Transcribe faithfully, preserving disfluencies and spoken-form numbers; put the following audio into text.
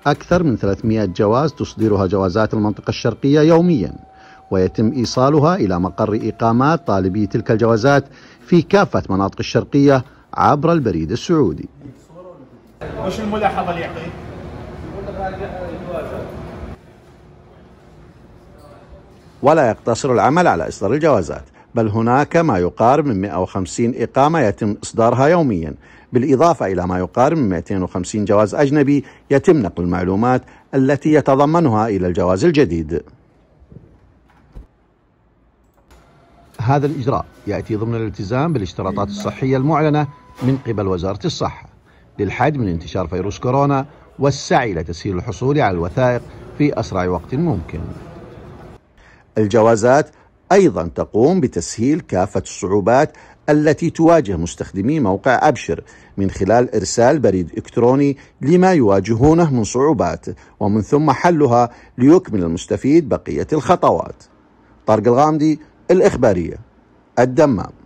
أكثر من ثلاثمئة جواز تصدرها جوازات المنطقة الشرقية يوميا، ويتم إيصالها إلى مقر إقامات طالبي تلك الجوازات في كافة مناطق الشرقية عبر البريد السعودي. وش الملاحظة اللي يعطيك؟ ولا يقتصر العمل على إصدار الجوازات، بل هناك ما يقارب من مئة وخمسين إقامة يتم إصدارها يوميا، بالإضافة إلى ما يقارب من مئتين وخمسين جواز أجنبي يتم نقل المعلومات التي يتضمنها إلى الجواز الجديد. هذا الإجراء يأتي ضمن الالتزام بالاشتراطات الصحية المعلنة من قبل وزارة الصحة للحد من انتشار فيروس كورونا والسعي لتسهيل الحصول على الوثائق في أسرع وقت ممكن. الجوازات أيضا تقوم بتسهيل كافة الصعوبات التي تواجه مستخدمي موقع أبشر من خلال إرسال بريد إلكتروني لما يواجهونه من صعوبات، ومن ثم حلها ليكمل المستفيد بقية الخطوات. طارق الغامدي، الإخبارية، الدمام.